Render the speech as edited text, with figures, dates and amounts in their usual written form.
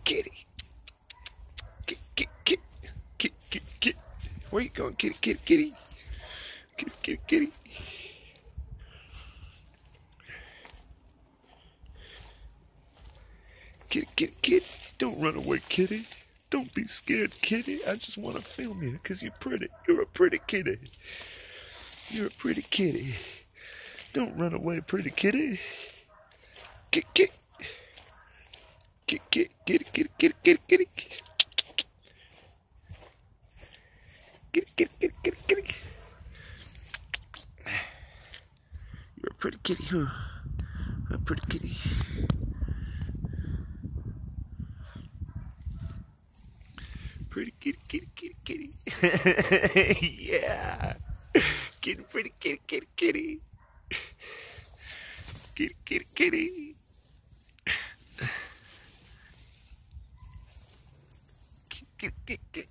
kitty. Kitty. Where you going, kitty? Kitty. Kitty. Don't run away, kitty. Don't be scared, kitty. I just want to film you because you're pretty. You're a pretty kitty. You're a pretty kitty. Don't run away, pretty kitty. Kitty. Kitty. You're a pretty kitty, huh? A pretty kitty. Pretty kitty. Yeah. Pretty kitty. Kitty. Kitty.